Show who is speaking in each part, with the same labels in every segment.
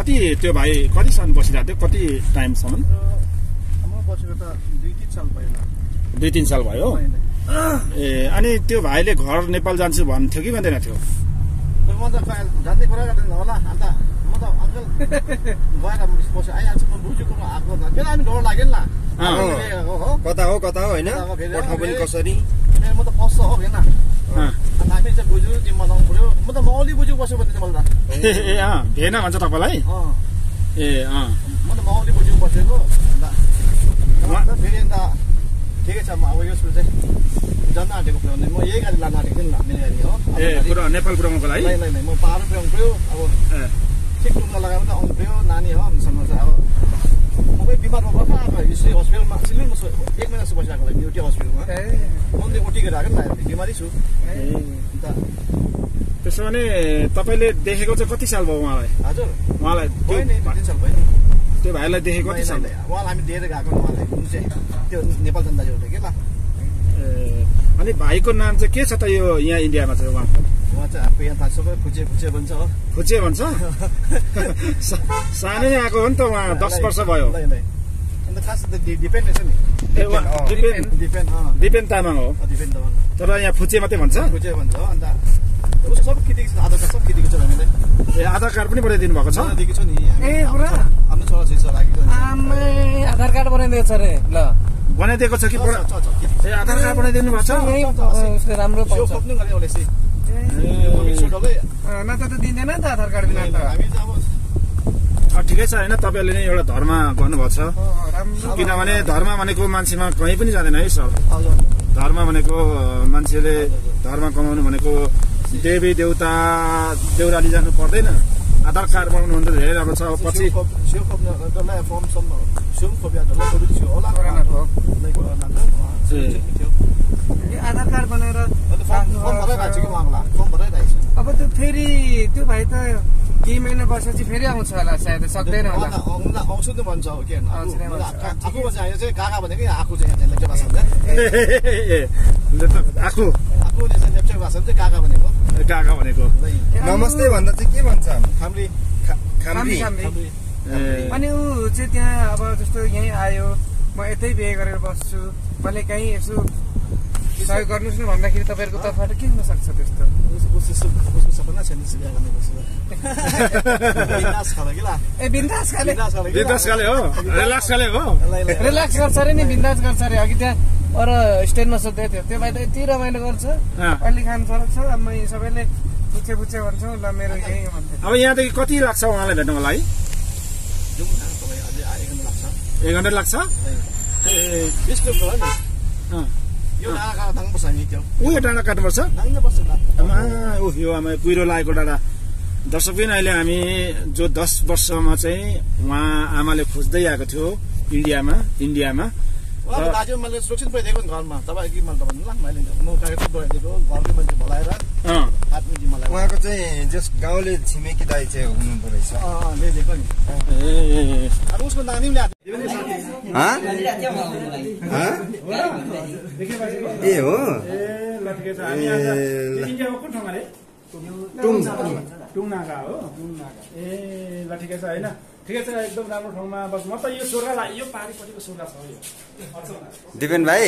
Speaker 1: कति त्यो भाइ कतिसम्म बसिरहेको थियो कति टाइमसम्म
Speaker 2: बसेको त 2-3 साल भयो
Speaker 1: 2-3 साल भयो ए अनि त्यो भाइले घर नेपाल जान्छु भन्थ्यो कि भन्दैन थियो
Speaker 2: म त जान्ने कुरा गर्दैन होला अन्त म त अङ्कल गएर बस्यो आइहाल्छु म बुझेको आएको फेरि हामी डर लाग्यो नि
Speaker 3: कता हो होइन पठाउ पनि कसरी
Speaker 2: म त फस्छ हो होइन अन्त हामी चाहिँ बुझ्यो तिमी बनाउनु पर्यो म त मौली बुझ्यो बस्यो भने चाहिँ मलाई
Speaker 1: ए भेन भन्छ तपाईँलाई ए
Speaker 2: म त मौली बुझ्यो बसेको अन्त फेरि अन्त ठिकै छ म अब यसको चाहिँ जान्न आँटेको थियो भने म यही गाडी लान आँटेको थिएँ नि मेरो गाडी हो
Speaker 1: ए नेपाल पुऱ्याउनुको लागि
Speaker 2: नै म पाहाड पुऱ्याउनु पऱ्यो अब ठिक टुङ्गा लगाएर त आउनु पऱ्यो नानी हो हामीसँग चाहिँ अब म पनि बिमारमा बस्नु यसै हस्पिटलमा सिलगढीमा 1 महिना जस्तो बसिरहेको लागि एउटै हस्पिटलमा म पनि ओटी गरेर आएको नि बिमारी छु अन्त
Speaker 1: त्यसो भने तपाईँले देखेको चाहिँ कति साल भयो उहाँलाई
Speaker 2: हजुर
Speaker 1: उहाँलाई
Speaker 2: 2-3 साल भयो नि
Speaker 1: त्यो भाइलाई देखेको कति साल
Speaker 2: उहाँलाई हामी दिएर गएको उहाँलाई जुन चाहिँ त्यो नेपाल जनता एउटा के ल
Speaker 1: अनि भाइको नाम चाहिँ के छ त यो यहाँ इन्डियामा चाहिँ उहाँको
Speaker 2: उहाँ चाहिँ अब यहाँ सबै फुचे भन्छ हो
Speaker 1: फुचे भन्छ सानै आएको हो नि त उहाँ 10 वर्ष भयो
Speaker 2: अन्त खास डिपेन्ड छ नि
Speaker 1: दिपेन तामाङ हो तर यहाँ फुचे मात्रै भन्छ
Speaker 2: फुचे भन्छ अन्त उसको सब खिचेको छ आधार कार्ड सब खिचेको छ हामीलाई
Speaker 1: ए आधार कार्ड पनि बनाइदिनु भएको छ
Speaker 2: दिएको छ नि
Speaker 4: ए पुरा
Speaker 2: आफ्नो छोरा छिसो राखेको
Speaker 4: आम्मै आधार कार्ड बनाइदिएको छ रे ल
Speaker 1: बनाइदिएको छ कि ए आधार कार्ड बनाइदिनु भएको छ
Speaker 4: उसले राम्रो पाउँछ
Speaker 2: खोप्नु गरे ओलेसी
Speaker 4: नत्र त दिँदैन त आधार कार्ड बिना त
Speaker 2: हामी चाहिँ अब
Speaker 1: ठिकै छ होइन तपाईँले नै एउटा धर्म गर्नुभएको छ किनभने धर्म भनेको मान्छेमा कहीँ पनि जाँदैन है सर धर्म भनेको मान्छेले धर्म कमाउनु भनेको देवी देउता देउराली जानु पर्दैन आधार कार्ड बनाउनु भने धेरै राम्रो छ पछि
Speaker 4: आधार कार्ड बनाएर अब त्यो फेरि त्यो भाइ त केही महिना वर्षपछि फेरि आउँछ होला सायद सक्दैन होला
Speaker 2: आउँछु त भन्छ हो के आफू चाहिँ काका भनेको आफू चाहिँ लेप्चे भाषा
Speaker 1: आफू
Speaker 2: आफूले चाहिँ लेप्चे भाषा चाहिँ काका भनेको
Speaker 3: नमस्ते भन्दा चाहिँ के भन्छ
Speaker 2: खाम्री
Speaker 4: अनि ऊ चाहिँ त्यहाँ अब जस्तो यहीँ आयो म यतै बिहे गरेर बस्छु मैले कहीँ यसो सहयोग गर्नुहोस् न भन्दाखेरि तपाईँहरूको तर्फबाट के हुन सक्छ त्यस्तो
Speaker 2: उसको सपना छैन
Speaker 4: ए बिन्दास खाले
Speaker 1: हो
Speaker 4: रिल्याक्स गर्छ अरे नि बिन्दास गर्छ अरे अघि त्यहाँ अरू स्ट्यान्डमा सोध्दै थियो त्यो भाइ त यति रमाइलो गर्छ अलि खानु फरक छ अब म सबैले पुछे भन्छौ ल मेरो यही भन्थ्यो
Speaker 1: अब यहाँदेखि कति लाग्छ उहाँलाई भेट्नको लागि 1 घन्टा लाग्छ
Speaker 2: यो
Speaker 1: डाँडा काट्नुपर्छ यो कुहिरो लागेको डाँडा दर्शक पनि अहिले हामी जो 10 वर्षमा चाहिँ उहाँ आमाले खोज्दै आएको थियो इन्डियामा
Speaker 2: दाजु मैले सुरक्षित पुऱ्याइदिएको नि घरमा तपाईँ कि मैले भन्नु ल मैले म कागज पुऱ्याइदिएको घरकै मान्छे बोलाएर
Speaker 3: उहाँको चाहिँ जस गाउँले छिमेकी दाइ चाहिँ हुनुहुँदो रहेछ
Speaker 2: ल्याइदिएको नि अब उसको नानी पनि
Speaker 3: ए हो
Speaker 1: टुङनागा हो ए ल ठिकै छ होइन ठिकै छ एकदम राम्रो ठाउँमा बस म त यो सोर्गालाई यो पारिपट्टिको सोर्गा छ यो
Speaker 3: दिपेन भाइ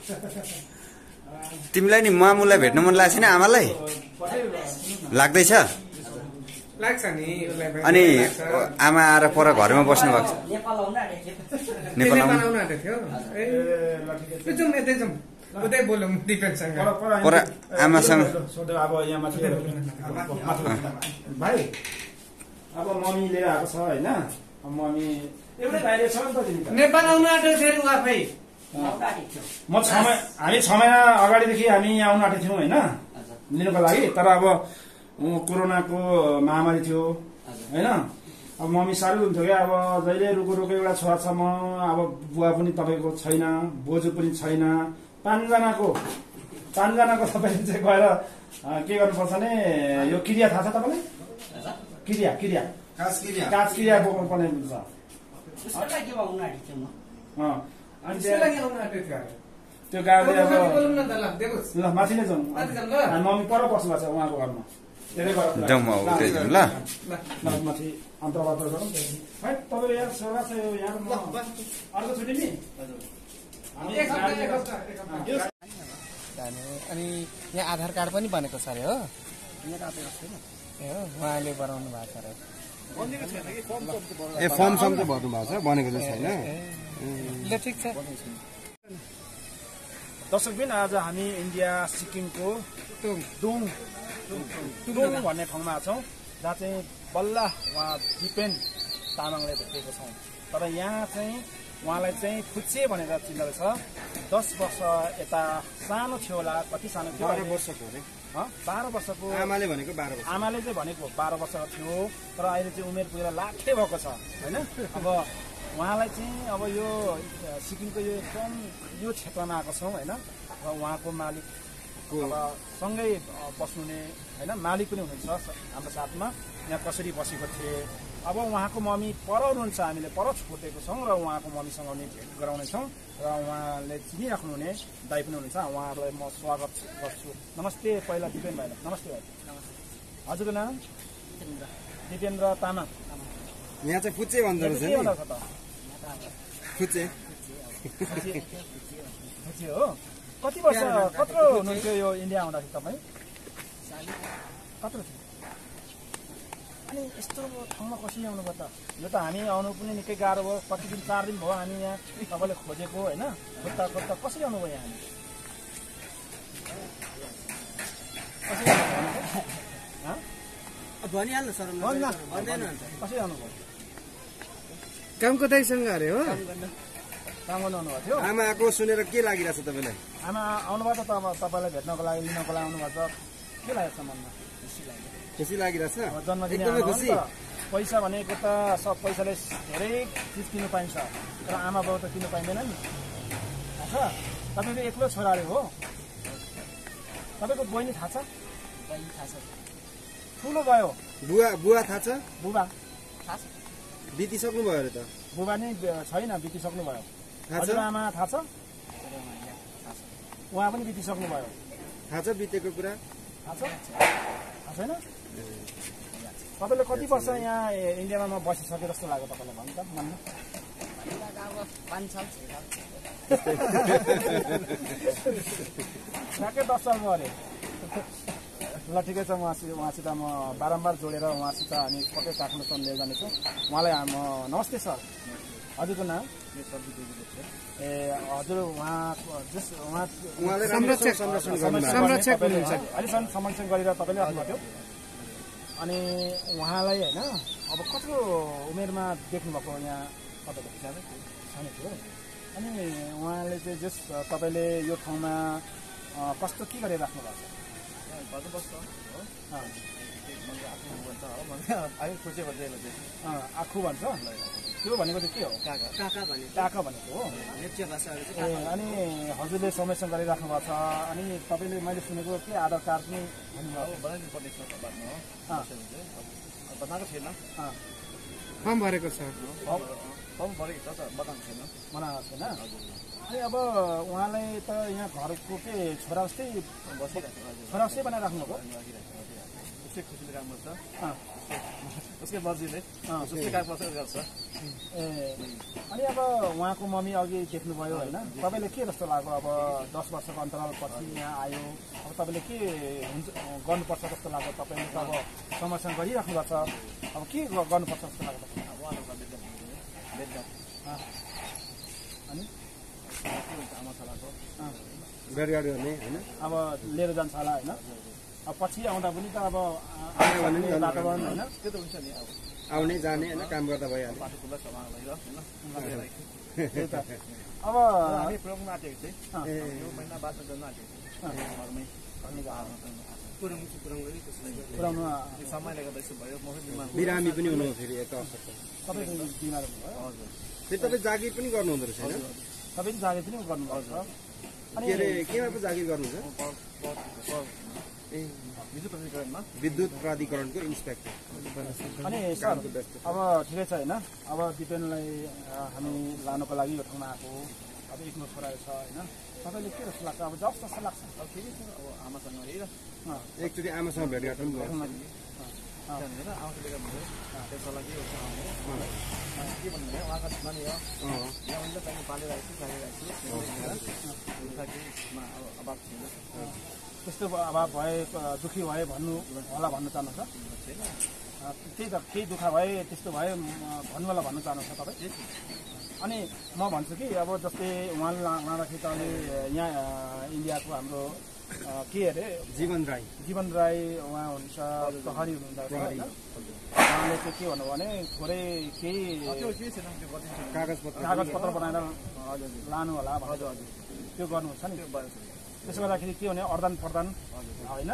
Speaker 3: तिमीलाई नि मामुलाई भेट्न मन लाग्छ नि आमालाई लाग्दैछ
Speaker 4: लाग्छ नि
Speaker 3: अनि आमा आएर पर घरमा बस्नु भएको छ
Speaker 4: नेपाल आउन आँटेको थियो ए जाउँ यतै जाउँ उतै बोलौँ दिपेनसँग
Speaker 3: पर आमासँग
Speaker 1: अब यहाँ माथि भाइ अब मम्मी लिएर आएको छ होइन मम्मी एउटै भाइले छ नि त
Speaker 4: नेपाल आउन आँटेको थियो उहाँ आफै
Speaker 1: हामी 6 महिना अगाडिदेखि हामी यहाँ आउन आँटेको थियौँ होइन लिनुको लागि तर अब कोरोनाको महामारी थियो होइन अब मम्मी साह्रै हुन्थ्यो क्या अब जहिले रुको एउटा छोरा छ म अब बुवा पनि तपाईँको छैन बोजू पनि छैन 5 जनाको तपाईँले चाहिँ गएर के गर्नुपर्छ भने यो क्रिया थाहा छ तपाईँलाई क्रिया काज क्रिया बोक्नु पर्ने हुन्छ त्यो गाडी अब ल माथि नै जाउँ मम्मी पर बस्नु भएको छ उहाँको घरमा
Speaker 3: जाउँ अब त्यही जाउँ ल
Speaker 1: माथि अन्तर्वार्ता गरौँ है तपाईँले यहाँ सेवा छ यो यहाँ म अर्को छुट्टी नि
Speaker 4: अनि यहाँ आधार कार्ड पनि बनेको छ अरे हो ए हो उहाँले बनाउनु भएको छ अरे
Speaker 3: ए फर्म सम चाहिँ भर्नु भएको छ बनेको चाहिँ छैन
Speaker 4: ल ठिक छ
Speaker 1: दर्शकबिन आज हामी इन्डिया सिक्किमको दुङ भन्ने ठाउँमा छौँ जहाँ चाहिँ बल्ल उहाँ दिपेन तामाङले भेटेको छौँ तर यहाँ चाहिँ उहाँलाई चाहिँ फुच्चे भनेर चिन्हल छ 10 वर्ष यता सानो थियो होला कति सानो थियो
Speaker 3: 12 वर्षको रे
Speaker 1: 12 वर्षको
Speaker 3: आमाले भनेको 12 वर्ष
Speaker 1: आमाले चाहिँ भनेको 12 वर्षको थियो तर अहिले चाहिँ उमेर पुगेर लाखे भएको छ हैन अब उहाँलाई चाहिँ अब यो सिक्किमको यो एकदम यो क्षेत्रमा आएको छौँ हैन अब उहाँको मालिक अब सँगै बस्नुहुने हैन मालिक पनि हुनुहुन्छ हाम्रो साथमा यहाँ कसरी बसेको थिए अब उहाँको मम्मी पर हुनुहुन्छ हामीले पर छोडेको छौँ र उहाँको मम्मीसँग पनि भेट गराउनेछौँ र उहाँले चिनिराख्नुहुने दाइ पनि हुनुहुन्छ उहाँहरूलाई म स्वागत गर्छु नमस्ते पहिला दिपेन भाइलाई नमस्ते भाइ हजुरको नाम दिपेन्द्र तामाङ
Speaker 3: यहाँ चाहिँ फुच्चे भन्दो रहेछ नि फुच्चे
Speaker 1: हो कति वर्ष कत्रो हुनुहुन्थ्यो यो इन्डिया आउँदाखेरि तपाईँ कत्रो थियो अनि यस्तो ठाउँमा कसरी आउनुभयो त यो त हामी आउनु पनि निकै गाह्रो भयो कति दिन 4 दिन भयो हामी यहाँ तपाईँले खोजेको होइन खोज्दा खोज्दा कसरी आउनुभयो यहाँ हामी
Speaker 4: भनिहाल्नु सर
Speaker 1: कसरी आउनुभयो
Speaker 4: कामको दाइसँग अरे हो
Speaker 1: काम गर्नु आउनुभएको थियो
Speaker 3: आमा आएको सुनेर के लागिरहेछ तपाईँलाई
Speaker 1: आमा आउनुभएको त तपाईँलाई भेट्नको लागि लिनको लागि आउनुभएको छ के लागेको छ मनमा
Speaker 3: खुसी लागिरहेछ
Speaker 1: जन्मदिन
Speaker 3: खुसी
Speaker 1: पैसा भनेको त सब पैसाले धेरै चिज किन्नु पाइन्छ तर आमा बाउ त किन्नु पाइँदैन नि थाहा छ तपाईँको एक्लो छोरा अरे हो तपाईँको बहिनी थाहा छ ठुलो भयो
Speaker 3: बुवा थाहा छ
Speaker 1: बुबा थाहा छ
Speaker 3: बितिसक्नु भयो अरे त
Speaker 1: बुबा नि छैन बितिसक्नु भयो हजुर आमा थाहा छ उहाँ पनि बितिसक्नु भयो
Speaker 3: थाहा छ बितेको कुरा
Speaker 1: थाहा छैन तपाईँले कति वर्ष यहाँ इन्डियामा बसिसके जस्तो लाग्यो तपाईँलाई भन्नु त मनमा
Speaker 4: 5 साल
Speaker 1: ठ्याक्कै 10 साल भयो अरे ल ठिकै छ उहाँसित म बारम्बार जोडेर उहाँसित हामी पक्कै काठमाडौँसम्म लिएर जानेछौँ उहाँलाई नमस्ते सर हजुरको नाम ए हजुर अहिलेसम्म संरक्षण गरेर तपाईँले राख्नुभएको थियो अनि उहाँलाई होइन अब कत्रो उमेरमा देख्नुभएको यहाँ तपाईँको सानो थियो अनि उहाँले चाहिँ जस तपाईँले यो ठाउँमा कस्तो के गरेर राख्नु भएको छ आखु भन्छ त्यो भनेको चाहिँ के हो काका भनेको हो ए अनि हजुरले संरक्षण गरिराख्नु भएको छ अनि तपाईँले मैले सुनेको के आधार कार्ड पनि बनाएको छैन
Speaker 4: फर्म भरेको छ
Speaker 1: बनाएको छैन अनि अब उहाँलाई त यहाँ घरको के छोरा जस्तै बनाएर राख्नुभएको खुसीले काम गर्छ उसकै मर्जीले उसकै काम गर्छ ए अनि अब उहाँको मम्मी अघि देख्नुभयो होइन तपाईँले के जस्तो लाग्यो अब 10 वर्षको अन्तराल पछि यहाँ आयो अब तपाईँले के हुन्छ गर्नुपर्छ जस्तो लाग्यो तपाईँले त अब संरक्षण गरिराख्नु भएको छ अब के गर्नुपर्छ जस्तो लाग्यो अनि
Speaker 3: गाडी गर्ने होइन
Speaker 1: अब लिएर जान्छ होला होइन अब पछि आउँदा पनि त अब वातावरण होइन त्यो त हुन्छ नि अब
Speaker 3: आउने जाने होइन काम गर्दा भइहाल्यो
Speaker 1: त्यही त अब हामी प्रोग्राम आँटेको थिएँ यो महिना बादमा जान आँटेको थिएँ पुऱ्याउनु समयले गर्दा यसो भयो म
Speaker 3: बिरामी पनि हुनु फेरि
Speaker 1: तपाईँ बिमार हुनुभयो
Speaker 3: हजुर फेरि तपाईँ जागिर पनि गर्नु हुँदो रहेछ होइन
Speaker 1: तपाईँ जागिर पनि गर्नुपर्छ
Speaker 3: के अरे केमा पो जागिर गर्नुहुन्छ विद्युत प्राधिकरणको इन्सपेक्टर
Speaker 1: अनि सर अब ठिकै छ होइन अब दिपेनलाई हामी लानुको लागि यो ठाउँमा आएको अब एक्लो छोराहरू छ होइन तपाईँले के जस्तो लाग्छ अब जस्तो जस्तो लाग्छ
Speaker 2: अब ठिकै छ अब आमासँग हेर
Speaker 3: एकचोटि आमासँग भेटघाट पनि भयो
Speaker 2: आउँछ भयो त्यसको लागि के भन्नु भयो उहाँको नानी हो यहाँ उनले पनि पालिरहेको छु अभाव छैन
Speaker 1: त्यस्तो अभाव भए दुःखी भए भन्नु होला भन्न चाहनुहुन्छ त्यही त केही दुःख भए त्यस्तो भए भन्नु होला भन्न चाहनुहुन्छ तपाईँ अनि म भन्छु कि अब जस्तै उहाँले लाँदाखेरि त अहिले यहाँ इन्डियाको हाम्रो के अरे
Speaker 3: जीवन राई
Speaker 1: उहाँ हुनुहुन्छ प्रहरी हुनुहुन्छ होइन उहाँले चाहिँ के भन्नु भने थोरै केही कागजपत्र बनाएर लानु होला भनेर त्यो गर्नुहुन्छ नि त्यसो गर्दाखेरि के भने आदान प्रदान होइन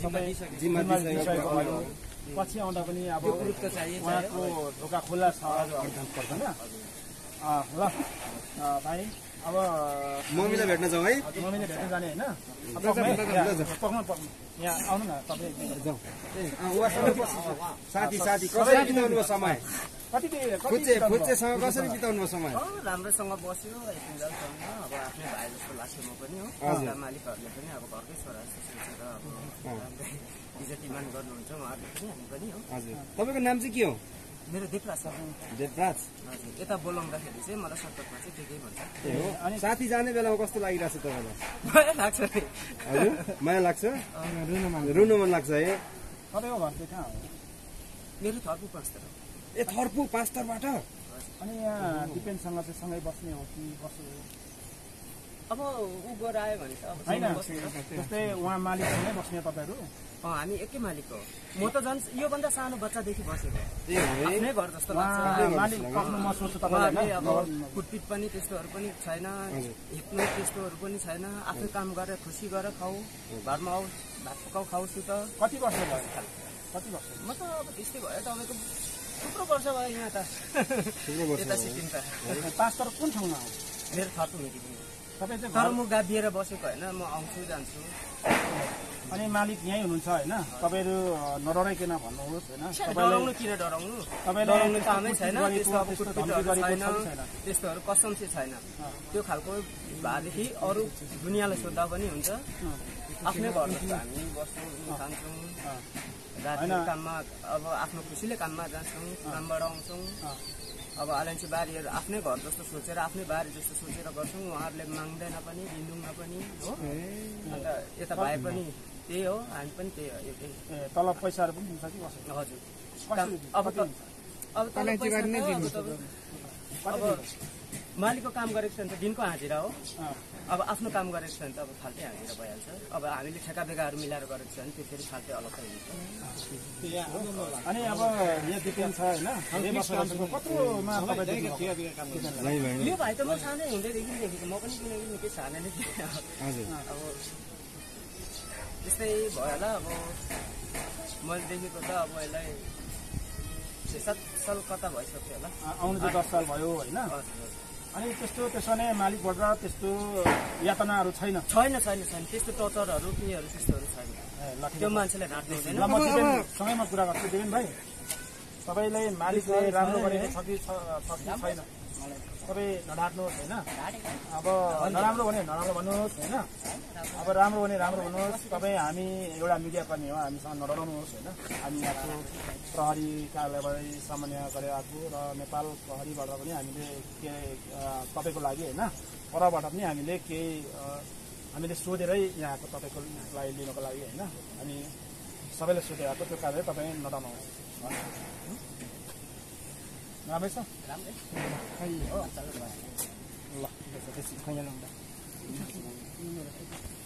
Speaker 1: पछि आउँदा पनि अब उहाँको ढोका खुल्ला छ होइन ल भाइ अब
Speaker 3: मम्मीलाई भेट्न जाउँ है
Speaker 1: मम्मीले भेट्न जाने होइन यहाँ आउनु न तपाईँ
Speaker 3: साथी कसरी बिताउनु भयो समय
Speaker 1: कति
Speaker 3: फुच्चेसँग कसरी बिताउनु भयो समय
Speaker 4: राम्रोसँग बस्यो अब आफ्नै भाइ जस्तो लाग्छ म पनि हो मालिकहरूले पनि अब घरकै छोरा जस्तो सोचेर अब इज्जतीमान गर्नुहुन्छ उहाँहरूले पनि हामी पनि हो
Speaker 3: हजुर तपाईँको नाम चाहिँ के हो
Speaker 4: मेरो देवराज
Speaker 3: देवराज
Speaker 4: हजुर यता बोलाउँदाखेरि चाहिँ मलाई सर्टकटमा चाहिँ ठिकै भन्छ
Speaker 3: अनि साथी जाने बेलामा कस्तो लागिरहेछ तपाईँलाई
Speaker 4: लाग्छ
Speaker 3: हजुर माया लाग्छ रुनु मन लाग्छ है
Speaker 1: तपाईँको घर चाहिँ कहाँ हो
Speaker 4: मेरो थर्पु पास्तर
Speaker 3: ए थर्पु पास्तरबाट
Speaker 1: अनि यहाँ दिपेनसँग चाहिँ सँगै बस्ने हो कि कसो
Speaker 4: अब ऊ गएर आयो भने त अब
Speaker 1: होइन जस्तै उहाँ मालिकसँगै बस्ने तपाईँहरू
Speaker 4: हामी एकै मालिक हो म त झन् योभन्दा सानो बच्चादेखि बसेको आफ्नै घर जस्तो लाग्छ
Speaker 1: मालिक कस्तो म सोच्छु तपाईँलाई
Speaker 4: अब कुटपिट पनि त्यस्तोहरू पनि छैन हिप्नु त्यस्तोहरू पनि छैन आफै काम गरेर खुसी गरेर खाऊ घरमा आऊ भात पकाउ खाउँछु त
Speaker 1: कति वर्ष भयो कति वर्ष
Speaker 4: म त अब त्यस्तै भयो तपाईँको थुप्रो वर्ष भयो यहाँ त यता सिक्किम त
Speaker 1: पास्तर कुन ठाउँमा हो
Speaker 4: मेरो थर्पु मिटिङ
Speaker 1: तपाईँ चाहिँ
Speaker 4: तर म गाभिएर बसेको होइन म आउँछु जान्छु
Speaker 1: अनि मालिक यहीँ हुनुहुन्छ होइन तपाईँहरू नडराइकन भन्नुहोस् होइन
Speaker 4: डराउनु किन डराउनु डराउनु कामै छैन त्यस्तोहरू कसम चाहिँ छैन त्यो खालको भएदेखि अरू दुनियाँलाई सोद्धा पनि हुन्छ आफ्नै घर हामी बस्छौँ खान्छौँ राति काममा अब आफ्नो खुसीले काममा जान्छौँ कामबाट आउँछौँ अब अलैँची बारीहरू आफ्नै घर जस्तो सोचेर आफ्नै बारी जस्तो सोचेर गर्छौँ उहाँहरूले माग्दैन पनि दिनुहुन्न पनि हो अन्त यता भए पनि त्यही हो हामी पनि त्यही हो एउटै
Speaker 1: तल पैसाहरू पनि दिन्छ कि कसरी
Speaker 4: हजुर अब मालिकको काम गरेको छ भने त दिनको हाजिरा हो अब आफ्नो काम गरेको छ भने त अब फाल्टै हाजिरा भइहाल्छ अब हामीले ठेका बेगाहरू मिलाएर गरेको छ भने त्यो फेरि फाल्टै अलग्गै हुन्छ
Speaker 1: अनि अब यहाँ दिपेन छ होइन
Speaker 4: यो भाइ त म सानै हुँदैदेखि देखेको म पनि किनकि निकै सानै नै थिएँ अब त्यस्तै भयो होला अब मैले देखेको त अब यसलाई 7 साल कता भइसक्यो होला
Speaker 1: आउनु चाहिँ 10 साल भयो होइन अनि त्यसो भने मालिकबाट त्यस्तो यातनाहरू छैन
Speaker 4: त्यस्तो टर्चरहरू केहीहरू त्यस्तोहरू छैन त्यो मान्छेले ढाँट्नु हुँदैन
Speaker 1: सँगैमा कुरा गर्छु देवेन भाइ तपाईँलाई मालिकले राम्रो गरेको छ कि छैन तपाईँ नढाट्नुहोस् होइन अब नराम्रो भने नराम्रो भन्नुहोस् होइन अब राम्रो भने राम्रो भन्नुहोस् तपाईँ हामी एउटा मिडिया कर्मी हो हामीसँग नडराउनुहोस् होइन हामी आएको प्रहरी कार्यालयबाट सामान्य गरेर आएको र नेपाल प्रहरीबाट पनि हामीले के तपाईँको लागि होइन परबाट पनि हामीले केही हामीले सोधेरै यहाँ आएको तपाईँको लागि लिनको लागि होइन अनि सबैले सोधेर आएको त्यो कारणले तपाईँ नडराउनुहोस् राम्रै छ
Speaker 4: राम्रै
Speaker 1: ल